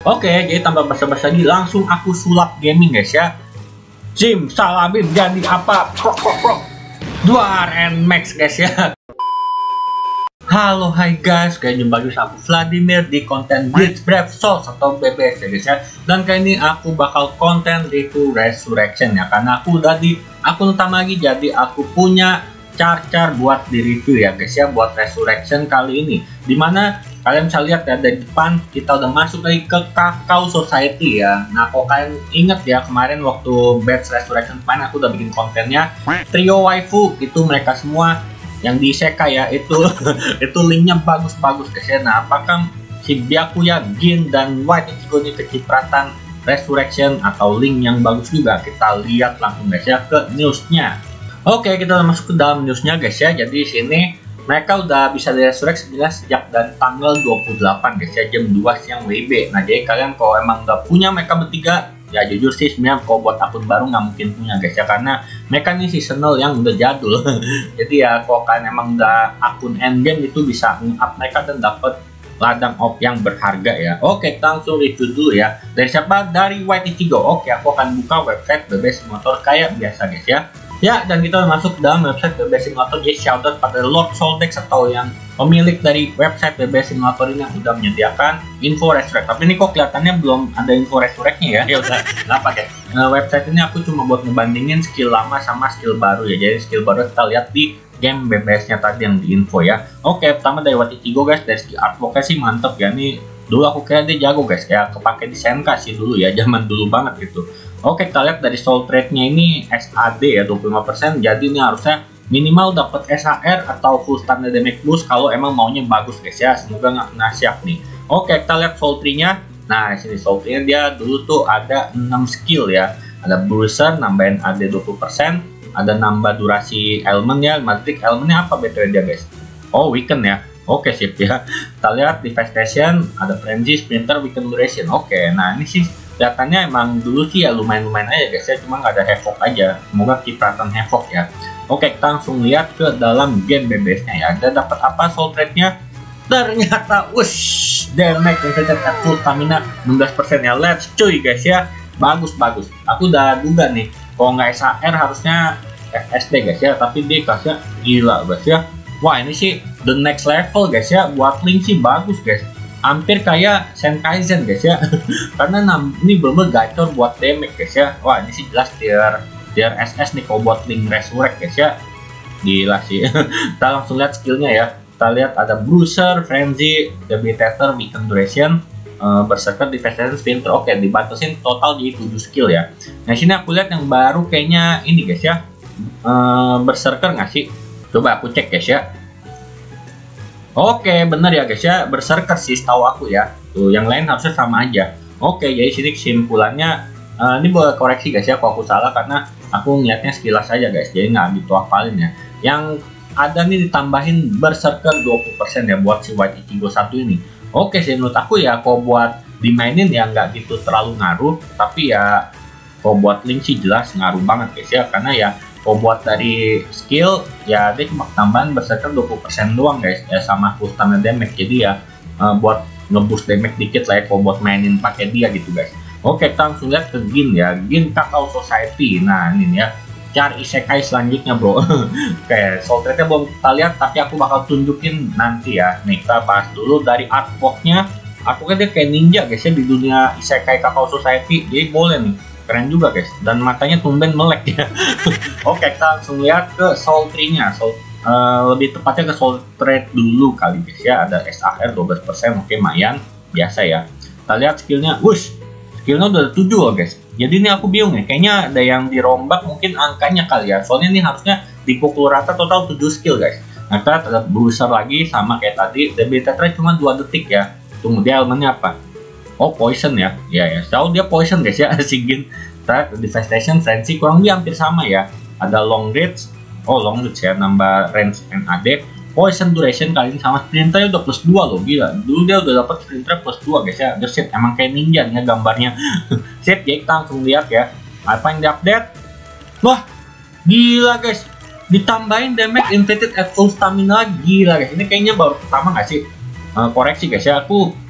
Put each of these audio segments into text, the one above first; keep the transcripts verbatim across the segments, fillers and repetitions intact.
Oke, jadi tanpa basa-basi lagi langsung aku sulap gaming guys ya. Jim Salabim jadi apa? Prok prok prok. Duar and Max guys ya. Halo, hai guys, kayak jumpa lagi sama aku Vladimir di konten Blitz Brave Souls atau B B S ya guys ya. Dan kali ini aku bakal konten review Resurrection ya, karena aku udah di akun utama lagi, jadi aku punya char-char buat di review ya guys ya, buat Resurrection kali ini. Dimana kalian bisa lihat ya, dari depan kita udah masuk lagi ke Kakao Society ya. Nah, kalau kalian inget ya, kemarin waktu Batch Resurrection kemarin aku udah bikin kontennya trio waifu, itu mereka semua yang di isekai ya, itu itu linknya bagus-bagus guys ya. Nah, apakah si Byakuya, Gin, dan White Ichigo ini kecipratan Resurrection atau link yang bagus juga? Kita lihat langsung guys ya ke newsnya. Oke, kita udah masuk ke dalam newsnya guys ya. Jadi di sini mereka udah bisa di resurrect sejak dari tanggal dua puluh delapan guys ya, jam dua siang W B. Nah, jadi kalian kalau emang udah punya mereka bertiga, ya jujur sih sebenarnya kalau buat akun baru nggak mungkin punya guys ya, karena mereka ini seasonal yang udah jadul. Jadi ya kalau kalian emang udah akun endgame itu bisa nge-up mereka dan dapat ladang op yang berharga ya. Oke, kita langsung review dulu ya. Dari siapa? Dari White Ichigo. Oke, aku akan buka website B B Simulator kayak biasa guys ya. Ya, dan kita masuk ke dalam website B B Simulator. Jadi shoutout pada Lord Soldex atau yang pemilik dari website B B Simulator ini yang udah menyediakan info resurrect. Tapi ini kok kelihatannya belum ada info resurrectnya ya. Ya udah, kenapa guys? Nah, website ini aku cuma buat ngebandingin skill lama sama skill baru ya. Jadi skill baru kita lihat di game B B S-nya tadi yang di info ya. Oke, pertama dari White Ichigo guys, dari skill artwork-nya sih mantep ya. Ini dulu aku kira dia jago guys, kayak kepake di Senka sih dulu ya, zaman dulu banget gitu. Oke, kita lihat dari soul trade-nya ini S A D ya, dua puluh lima persen. Jadi ini harusnya minimal dapat S A R atau full standard damage boost kalau emang maunya bagus guys ya. Semoga nggak kena siap nih. Oke, kita lihat soul tree-nya. Nah, di sini soul tree-nya dia dulu tuh ada enam skill ya. Ada bruiser, nambahin A D dua puluh persen, ada nambah durasi element ya. Matic elementnya apa betul dia guys? Oh, weaken ya. Oke, sip ya. Kita lihat devastation, ada frenzy, sprinter, weaken duration. Oke, nah ini sih kelihatannya emang dulu sih ya lumayan-lumayan aja guys ya, cuma nggak ada havoc aja. Semoga cipratan havoc ya. Oke, kita langsung lihat ke dalam game B B S-nya ya. Ada dapat apa soul trade-nya? Ternyata wush, damage inflicted at full stamina enam belas persen ya. Let's cuy guys ya. Bagus-bagus. Aku udah duga nih, kalau nggak S A R harusnya F S D guys ya, tapi dia kasnya gila guys ya. Wah, ini sih the next level guys ya. Buat link sih bagus guys, hampir kayak Senkaizen guys ya. Karena ini bener-bener gacor buat damage guys ya. Wah, ini sih jelas tier tier S S nih kalau buat link resurrect guys ya. Gila sih. Kita langsung lihat skillnya ya. Kita lihat ada bruiser, frenzy, debilitator, weaken duration, uh, berserker, devastation, sprinter. Oke, dibatasin total jadi tujuh skill ya. Nah, sini aku lihat yang baru kayaknya ini guys ya, uh, berserker nggak sih? Coba aku cek guys ya. Oke, bener ya guys ya, berserker sih setahu aku ya. Tuh, yang lain harusnya sama aja. Oke, jadi sini kesimpulannya, uh, ini boleh koreksi guys ya kalau aku salah, karena aku ngeliatnya sekilas aja guys, jadi nggak gitu hafalin ya. Yang ada nih ditambahin berserker dua puluh persen ya buat si White Ichigo satu ini. Oke sih, menurut aku ya kalau buat dimainin ya nggak gitu terlalu ngaruh, tapi ya kalau buat link sih jelas ngaruh banget guys ya, karena ya kalau buat dari skill ya dia cuma tambahan berserker dua puluh persen doang guys ya, sama full stamina damage. Jadi ya uh, buat ngeboost damage dikit lah ya kalau buat mainin pakai dia gitu guys. Oke, kita langsung lihat ke Gin ya, Gin Kakao Society. Nah, ini ya char isekai selanjutnya bro. Oke, soul trade-nya belum kita lihat, tapi aku bakal tunjukin nanti ya. Nih, kita bahas dulu dari artwork-nya. Artwork-nya dia kayak ninja guys ya di dunia isekai Kakao Society. Jadi boleh nih, keren juga guys, dan matanya tumben melek ya. Oke, kita langsung lihat ke soul tree-nya. Soul, uh, lebih tepatnya ke soul trade dulu kali guys ya. Ada S A R dua belas persen, oke, lumayan biasa ya. Kita lihat skillnya, wush, skillnya udah tujuh loh guys. Jadi ini aku bingung nih, kayaknya ada yang dirombak mungkin angkanya kali ya. Soalnya ini harusnya dipukul rata total tujuh skill guys. Nah, kita tetap bruiser lagi sama kayak tadi. Debilitator cuma dua detik ya. Tunggu, dia elemennya apa? Oh, poison ya. Ya ya, tahu dia poison guys ya. Si Gin. Kita devastation, frenzy kurang lebih hampir sama ya. Ada long range. Oh, long range ya, nambah range and A D. Poison duration kali ini sama sprinternya udah plus dua loh, gila. Dulu dia udah dapat sprinter plus dua guys ya. The shit, emang kayak ninja nih ya gambarnya. Sip, jadi kita langsung lihat ya. Apa yang diupdate? Wah, gila guys. Ditambahin damage inflicted at full stamina, gila guys. Ini kayaknya baru pertama nggak sih? Uh, koreksi guys ya, aku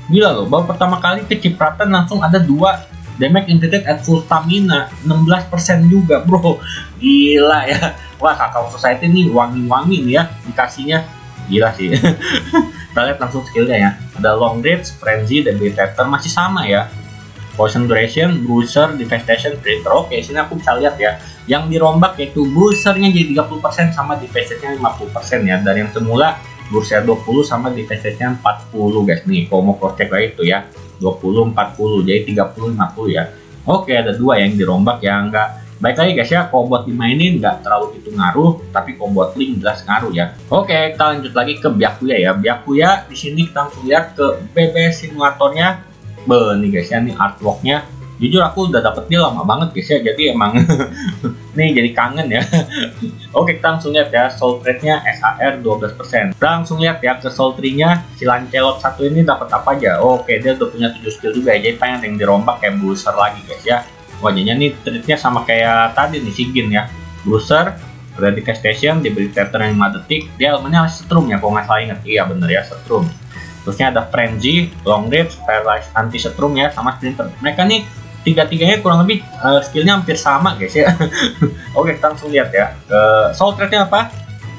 Gila loh, baru pertama kali kecipratan langsung ada dua damage inflicted at full stamina, enam belas persen juga bro. Gila ya. Wah, Kakao Society nih wangi-wangi nih ya dikasihnya. Gila sih. Kita lihat langsung skillnya ya. Ada long range, frenzy, debilitator masih sama ya. Poison duration, bruiser, devastation, traitor. Oke, sini aku bisa lihat ya. Yang dirombak yaitu bruisernya jadi tiga puluh persen sama devastationnya lima puluh persen ya. Dari yang semula bruiser dua puluh sama devastationnya empat puluh guys. Nih, kalau mau cross check lagi itu ya. dua puluh, empat puluh, jadi tiga puluh, lima puluh ya. Oke, ada dua yang dirombak yang enggak. Baik lagi guys ya, kalau buat dimainin nggak terlalu itu ngaruh, tapi kalau buat link jelas ngaruh ya. Oke, kita lanjut lagi ke Byakuya ya. Byakuya di sini kita langsung lihat ke B B simulatornya. Be nih guys ya, nih artworknya. Jujur aku udah dapet dia lama banget guys ya, jadi emang nih jadi kangen ya. Oke, kita langsung lihat ya, soul rate-nya S A R dua belas persen. Kita langsung lihat ya ke soul tree-nya, si Lancelot satu ini dapat apa aja. Oke, dia udah punya tujuh skill juga ya, jadi pengen yang dirombak kayak Bruiser lagi guys ya. Wajahnya nih treatnya sama kayak tadi nih si Gin ya. Bruiser, ada Devastation, debilitator yang lima detik, dia elemennya Setrum ya kalau nggak salah inget. Iya bener ya, Setrum. Terusnya ada Frenzy, Long Range, Paralyze, Anti Setrum ya, sama Splinter. Mereka nih tiga-tiganya kurang lebih uh, skillnya hampir sama guys ya. Oke, kita langsung lihat ya. Uh, soul rate-nya apa?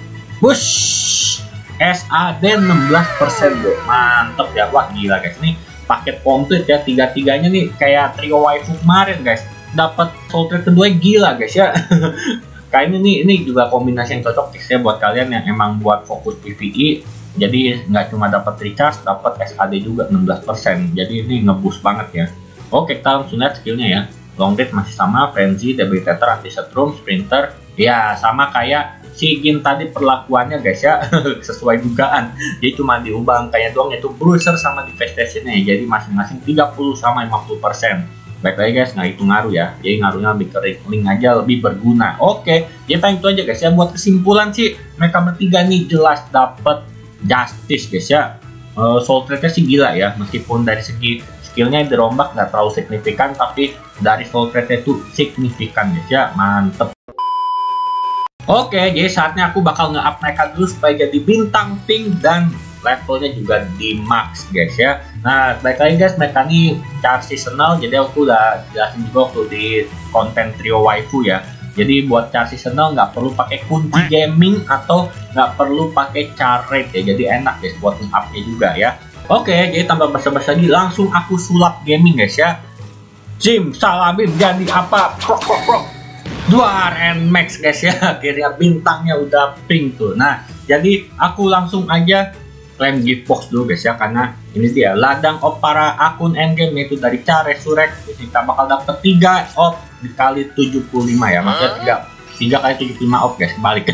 Bush S A D enam belas persen bro. Mantep ya. Wah gila guys. Ini paket komplit ya. Tiga-tiganya nih kayak trio waifu kemarin guys. Dapat soul rate kedua gila guys ya. Kayaknya nih ini juga kombinasi yang cocok guys ya buat kalian yang emang buat fokus P V E. Jadi nggak cuma dapat recharge, dapat S A D juga enam belas persen. Jadi ini ngeboost banget ya. Oke, kita langsung lihat skillnya ya. Long range masih sama, frenzy, debilitator, anti setrum, sprinter. Ya, sama kayak si Gin tadi perlakuannya guys ya. Sesuai dugaan. Jadi cuma diubah angkanya doang, yaitu bruiser sama devastation-nya. Jadi masing-masing tiga puluh sama lima puluh persen. Baik lagi guys, nggak itu ngaruh ya. Jadi ngaruhnya lebih ke link aja, lebih berguna. Oke, jadi paling itu aja guys ya. Buat kesimpulan sih, mereka bertiga nih jelas dapat justice guys ya. Uh, soul rate-nya sih gila ya. Meskipun dari segi skillnya dirombak nggak terlalu signifikan, tapi dari soul rate itu signifikan guys ya. Mantep. Oke, jadi saatnya aku bakal nge-up mereka dulu supaya jadi bintang pink dan levelnya juga di max guys ya. Nah, baik lagi guys, mereka ini char seasonal, jadi aku udah jelasin juga waktu di konten trio waifu ya. Jadi buat char seasonal nggak perlu pakai kunci gaming atau nggak perlu pakai char rate ya. Jadi enak guys buat nge-upnya juga ya. Oke, jadi tanpa basa-basi lagi langsung aku sulap gaming guys ya. Jim Salabim jadi apa? Prok prok prok. Dua R N Max guys ya. Akhirnya bintangnya udah pink tuh. Nah, jadi aku langsung aja klaim gift box dulu guys ya, karena ini dia ladang op para akun endgame yaitu dari Char Resurrect. Kita bakal dapet tiga op dikali tujuh puluh lima ya. Maksudnya tiga tiga kali tujuh puluh lima op guys, kebalik.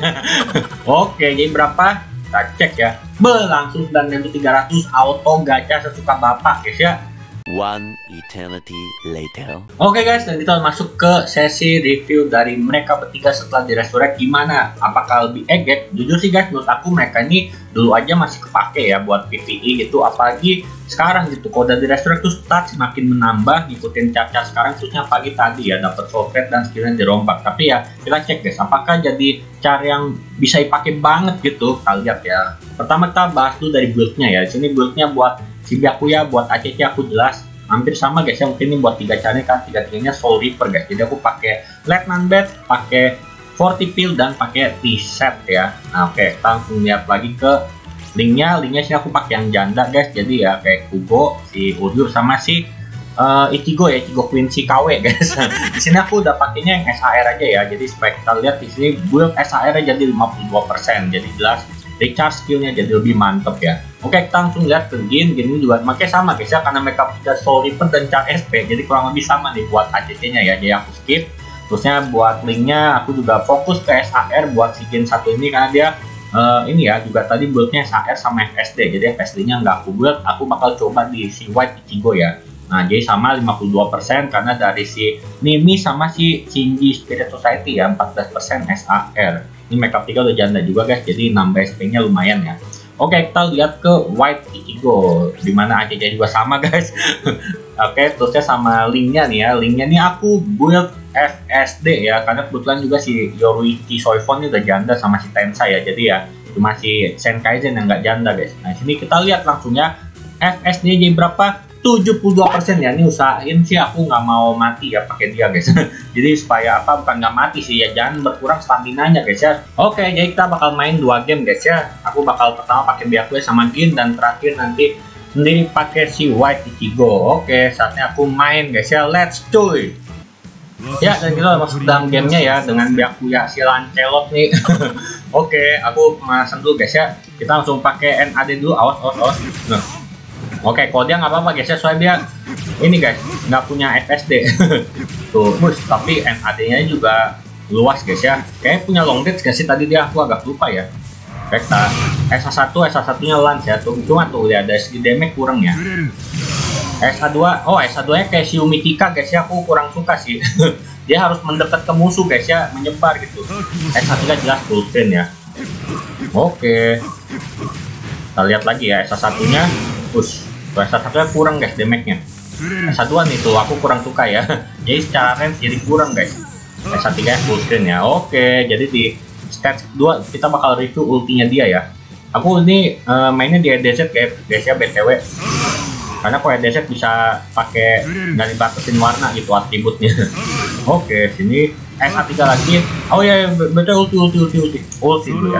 Oke, jadi berapa? Kita cek ya. Be, langsung sembilan ribu tiga ratus auto gacha sesuka bapak guys ya. One eternity later. Oke okay guys, dan kita masuk ke sesi review dari mereka bertiga setelah di resurrect. Gimana? Apakah lebih egg? Jujur sih guys, menurut aku mereka ini dulu aja masih kepake ya buat P V E gitu. Apalagi sekarang gitu, kalau udah di resurrect tuh stats semakin menambah, ngikutin cap-cap sekarang, khususnya pagi tadi ya dapat soul rate dan skillnya dirombak. Tapi ya kita cek guys, apakah jadi cara yang bisa dipakai banget gitu. Kita lihat ya. Pertama kita bahas dulu dari build-nya ya. Di sini build-nya buat si Byakuya, buat A C C aku jelas hampir sama guys ya. Mungkin ini buat tiga caranya kan, tiga tiganya Soul Reaper guys. Jadi aku pakai Lieutenant Bat, pakai forty pill dan pakai T-set ya. Nah oke, okay, kita langsung lihat lagi ke linknya. Linknya sih aku pakai yang janda guys. Jadi ya kayak Kugo, si Uryu sama si uh, Ichigo ya, Ichigo Quincy K W guys. Di sini aku udah pakainya yang S A R aja ya. Jadi supaya kita lihat di sini build S A R jadi lima puluh dua persen. Jadi jelas recharge skillnya jadi lebih mantep ya. Oke, kita langsung lihat ke Gin. Gin ini juga makanya sama guys ya, karena mereka punya Soul Reaper dan Char S P, jadi kurang lebih sama nih buat A C C nya ya. Jadi aku skip. Terusnya buat linknya aku juga fokus ke S A R buat si Gin satu ini, karena dia uh, ini ya juga tadi buildnya S A R sama F S D. Jadi F S D nya nggak aku build, aku bakal coba di si White Ichigo ya. Nah jadi sama lima puluh dua persen karena dari si Nimi sama si Shinji Spirit Society ya, empat belas persen S A R. Ini makeup tiga udah janda juga guys, jadi nambah S P nya lumayan ya. Oke, kita lihat ke White Ichigo, dimana A C C juga sama guys. Oke, terusnya sama linknya nih ya. Linknya nih aku build F S D ya, karena kebetulan juga si Yoruichi Soifon ini udah janda sama si Tensai ya. Jadi ya cuma si Senkaizen yang nggak janda guys. Nah sini kita lihat langsung ya, F S D J berapa? tujuh puluh dua persen ya. Ini usahain sih aku nggak mau mati ya pakai dia guys. Jadi supaya apa, bukan nggak mati sih ya, jangan berkurang stamina-nya guys ya. Oke, jadi kita bakal main dua game guys ya. Aku bakal pertama pakai Byakuya sama Gin, dan terakhir nanti sendiri pakai si White Ichigo. Oke, saatnya aku main guys ya. Let's cuy. Ya, dan kita masuk dalam gamenya ya dengan Byakuya si Lancelot nih. Oke, aku pemanasan dulu guys ya. Kita langsung pakai N A D dulu. Awas, awas, awas. Nah. Oke, kalau dia nggak apa-apa guys ya, soalnya dia ini guys nggak punya F S D. Tuh, mus, tapi N A D-nya juga luas guys ya. Kayak punya long range guys sih tadi dia, aku agak lupa ya. Kita S A satu, S A satu-nya Lance ya. Tuh, cuma tuh ya ada segi damage kurang ya. S A dua, oh S A dua-nya kayak si Umitika guys ya, aku kurang suka sih. Dia harus mendekat ke musuh guys ya, menyebar gitu. S A tiga jelas full screen ya. Oke. Kita lihat lagi ya S A satu-nya. Push. S A satu-nya kurang guys damage-nya. S A dua nih tuh aku kurang suka ya. Jadi secara range jadi kurang guys. S A tiga full screen ya. Oke, jadi di stage dua kita bakal review ultinya dia ya. Aku ini uh, mainnya di E D Z kayak guys ya B T W. Karena kalau E D Z bisa pakai dan dibatasin warna gitu atributnya. Oke, sini S A tiga lagi. Oh ya, betul ulti ulti ulti ulti. Ulti dulu ya.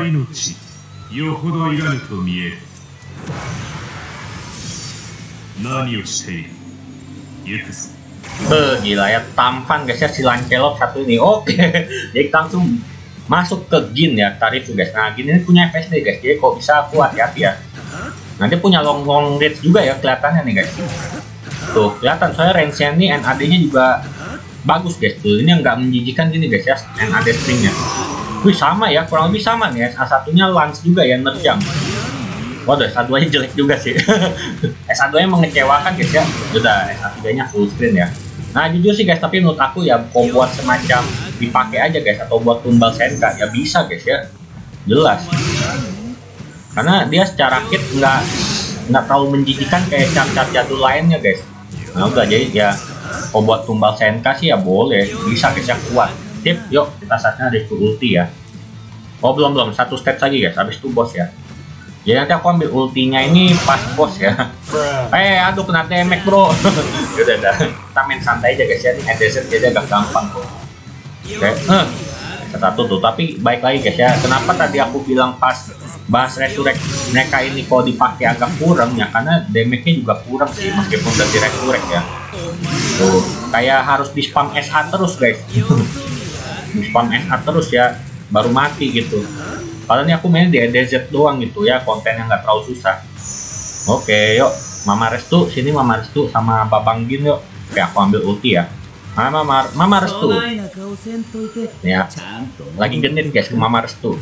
Beuh, gila ya, tampan guys ya si Lancelot satu ini. Oke, jadi kita langsung masuk ke Gin ya, tarif guys. Nah, Gin ini punya F S D guys, jadi kok bisa aku hati-hati ya. Nanti punya long long range juga ya kelihatannya nih guys. Tuh, kelihatan soalnya range-nya ini N A D-nya juga bagus guys. Tuh, ini nggak menjijikan gini guys ya, N A D string-nya. Wih, sama ya, kurang lebih sama nih ya. S A satu-nya Lance juga ya, nerjang. Waduh, S A dua-nya jelek juga sih. S A dua-nya mengecewakan guys ya. Udah, S A tiga-nya full screen ya. Nah, jujur sih guys, tapi menurut aku ya kok buat semacam dipakai aja guys, atau buat tumbal Senka ya bisa guys ya. Jelas. Karena dia secara kit nggak nggak terlalu menjijikan kayak cat-cat jadul lainnya guys. Nah, udah jadi ya kok buat tumbal Senka sih ya boleh, bisa guys ya, kuat. Tip, yuk kita saatnya review ulti ya. Oh, belum belum, satu stage lagi guys, habis itu bos ya. Jadi nanti aku ambil ultinya ini pas bos ya. Eh, aduh kena damage bro. Udah udah, kita main santai aja guys ya. Ini E D Z jadi agak gampang kok. Oke, eh, satu tuh. Tapi baik lagi guys ya. Kenapa tadi aku bilang pas bahas resurrect mereka ini kok dipakai agak kurang ya? Karena damage-nya juga kurang sih meskipun udah di resurrect ya. Tuh, kayak harus di spam S A terus guys. Di spam S A terus ya, baru mati gitu. Padahal ini aku main di E D Z doang gitu ya, konten yang nggak terlalu susah. Oke, yuk Mama Restu, sini Mama Restu sama Babang Gin yuk. Oke, aku ambil ulti ya. Mama, Mama, Mama Restu. Ya, lagi genit guys ke Mama Restu.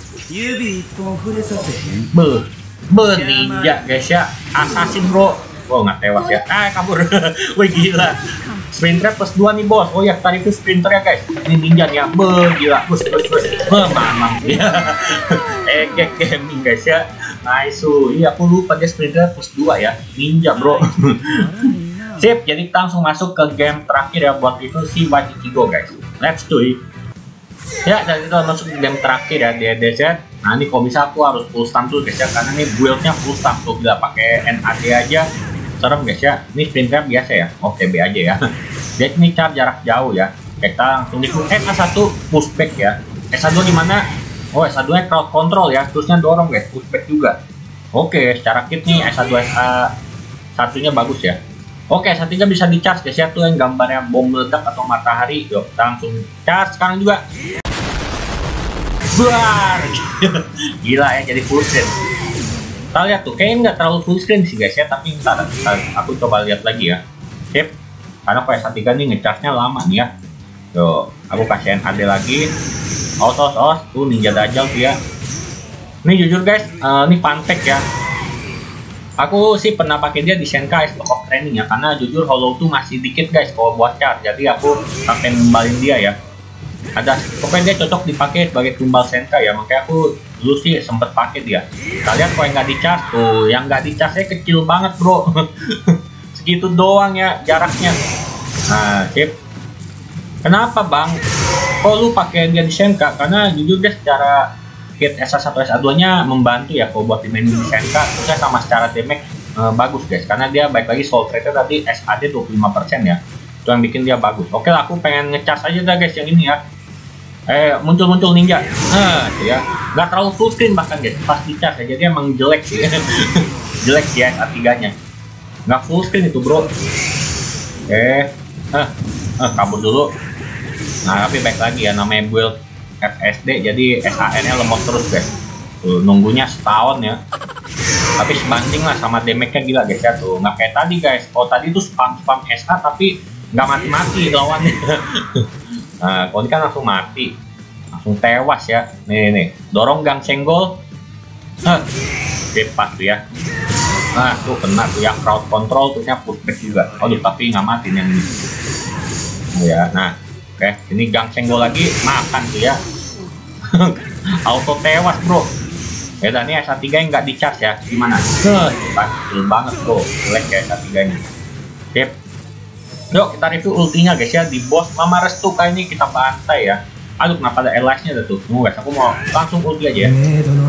Beuh, beuh ninja guys ya, assassin bro. Oh nggak tewas ya, ah kabur. Wih gila. Sprinter plus dua nih bos. Oh ya, tadi itu sprinter ya guys. Ini ninja ya. Be gila. Bus bus bus. Be mamam dia. Egek gaming guys ya. Nice. Iya aku lupa dia sprinter plus dua ya. Ninja bro. Sip. Jadi kita langsung masuk ke game terakhir ya buat itu si White Ichigo guys. Let's do it. Ya, dan kita masuk ke game terakhir ya di E D Z. Nah ini kalau bisa aku harus full stun tuh guys ya, karena ini build-nya full stun tuh, nggak pakai N A D aja. Serem guys ya. Ini sprinter biasa ya. Oke, B aja ya. Jadi ini cara jarak jauh ya. Kita langsung di S A satu pushback ya. S A dua gimana? Oh, S A dua nya crowd control ya. Terusnya dorong guys, pushback juga. Oke, secara kit nih S A dua S A satu-nya bagus ya. Oke, S A tiga bisa di charge guys ya. Tuh yang gambarnya bom meledak atau matahari. Yuk, kita langsung charge sekarang juga. Buar. Gila ya, jadi full screen. Kita lihat tuh, kayaknya nggak terlalu full screen sih guys ya, tapi ntar, ntar aku coba lihat lagi ya. Sip, karena kalau S A tiga nih ngecharge-nya lama nih ya. Tuh, aku kasih N A D lagi. Os, os, os, tuh ninja dajjal tuh ya. Ini jujur guys, uh, ini fun fact ya. Aku sih pernah pakai dia di Senka Stock of Training ya, karena jujur hollow tuh masih dikit guys kalau buat charge, jadi aku sampai nembalin dia ya. Ada, pokoknya dia cocok dipakai sebagai tumbal Senka ya, makanya aku dulu sih sempet pakai dia. Kalian kalau yang nggak dicas tuh, yang nggak dicasnya kecil banget bro. Segitu doang ya jaraknya. Nah, sip. Kenapa bang? Kok lu pakai dia di Senka? Karena jujur deh secara kit S A satu S A dua nya membantu ya kalau buat dimainin di Senka. Terusnya sama secara damage uh, bagus guys, karena dia baik lagi soul rate tadi S A D dua puluh lima persen ya, itu yang bikin dia bagus. Oke lah, aku pengen ngecas aja dah guys yang ini ya. Eh muncul-muncul ninja, nah itu ya, nggak terlalu full screen bahkan guys, pas dicas ya, jadi emang jelek sih. Jelek sih ya S A tiga nya, nggak full screen itu bro. Oke, eh, eh kabur dulu. Nah tapi baik lagi ya, namanya build F S D jadi S A N nya lemot terus guys. Tuh, nunggunya setahun ya, tapi sebanding lah sama damage-nya gila guys ya. Tuh nggak kayak tadi guys, oh tadi tuh spam-spam S A tapi nggak mati-mati lawannya. Nah kalau ini kan langsung mati, langsung tewas ya. Nih nih, dorong gang senggol, huh, pas tuh ya. Nah tuh kena tuh ya, crowd control tuhnya pushback juga. Aduh tapi nggak mati yang ini. Oh, ya, nah oke, ini gang senggol lagi, makan tuh ya. Auto tewas bro. Ya dan ini S A tiga yang nggak di-charge ya, gimana? Kecil banget bro, jelek ya S A tiga nya. Sip. Yuk kita review ultinya guys ya, di boss Mama Restu kali ini kita bantai ya. Aduh kenapa ada Elias-nya ada tuh? Tunggu guys, aku mau langsung ulti aja ya.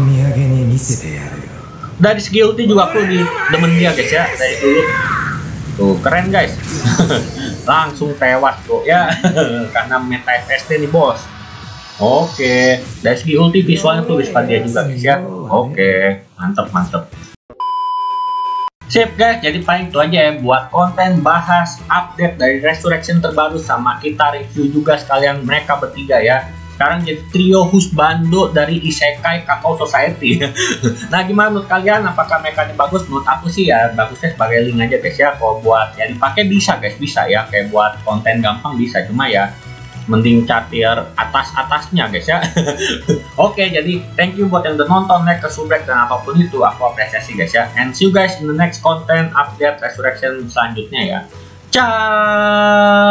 Dari segi ulti juga aku di demen dia guys ya, dari dulu. Tuh keren guys. Langsung tewas bro ya, karena meta F S D nih bos. Oke, dari segi ulti visualnya tuh bisa dia juga guys ya. Oke, mantep mantep. Sip guys, jadi paling itu aja ya buat konten bahas update dari Resurrection terbaru, sama kita review juga sekalian mereka bertiga ya. Sekarang jadi trio husbando dari Isekai Kakao Society. Nah gimana menurut kalian, apakah mereka ini bagus? Menurut aku sih ya bagusnya sebagai link aja guys ya. Kalau buat ya dipakai bisa guys, bisa ya, kayak buat konten gampang bisa, cuma ya mending catir atas-atasnya guys ya. Oke, jadi thank you buat yang udah nonton, like, subscribe, dan apapun itu aku apresiasi guys ya. And see you guys in the next content update Resurrection selanjutnya ya. Ciao.